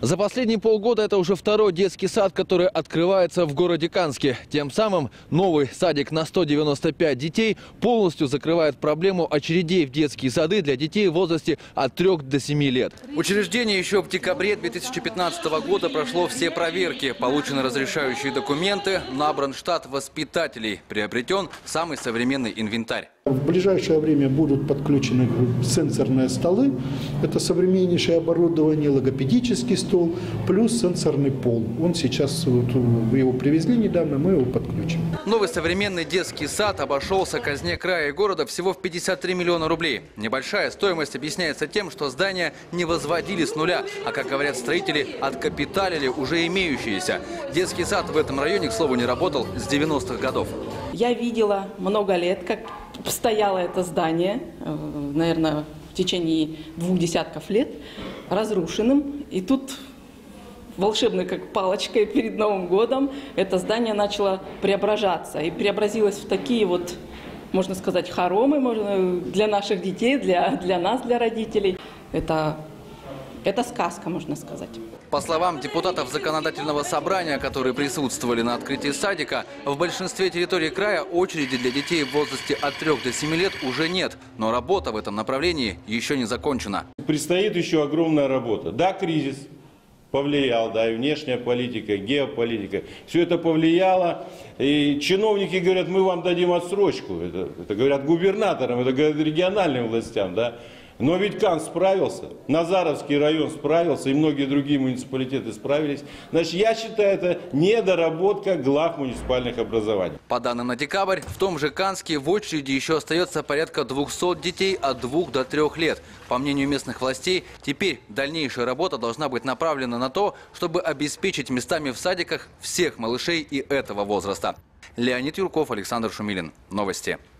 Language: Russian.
За последние полгода это уже второй детский сад, который открывается в городе Канске. Тем самым новый садик на 195 детей полностью закрывает проблему очередей в детские сады для детей в возрасте от 3 до 7 лет. Учреждение еще в декабре 2015 года прошло все проверки. Получены разрешающие документы, набран штат воспитателей, приобретен самый современный инвентарь. В ближайшее время будут подключены сенсорные столы. Это современнейшее оборудование, логопедический стол, плюс сенсорный пол. Он сейчас, его привезли недавно, мы его подключим. Новый современный детский сад обошелся казне края и города всего в 53 миллиона рублей. Небольшая стоимость объясняется тем, что здания не возводили с нуля, а, как говорят строители, откапиталили уже имеющиеся. Детский сад в этом районе, к слову, не работал с 90-х годов. Я видела много лет, как стояло это здание, наверное, в течение 2 десятков лет, разрушенным. И тут волшебной как палочкой перед Новым годом это здание начало преображаться. И преобразилось в такие вот, можно сказать, хоромы для наших детей, для нас, для родителей. Это сказка, можно сказать. По словам депутатов законодательного собрания, которые присутствовали на открытии садика, в большинстве территорий края очереди для детей в возрасте от 3 до 7 лет уже нет. Но работа в этом направлении еще не закончена. Предстоит еще огромная работа. Да, кризис повлиял, да, и внешняя политика, и геополитика. Все это повлияло. И чиновники говорят, мы вам дадим отсрочку. Это говорят губернаторам, это говорят региональным властям, да. Но ведь Канск справился, Назаровский район справился, и многие другие муниципалитеты справились. Значит, я считаю, это недоработка глав муниципальных образований. По данным на декабрь, в том же Канске в очереди еще остается порядка 200 детей от 2 до 3 лет. По мнению местных властей, теперь дальнейшая работа должна быть направлена на то, чтобы обеспечить местами в садиках всех малышей и этого возраста. Леонид Юрков, Александр Шумилин. Новости.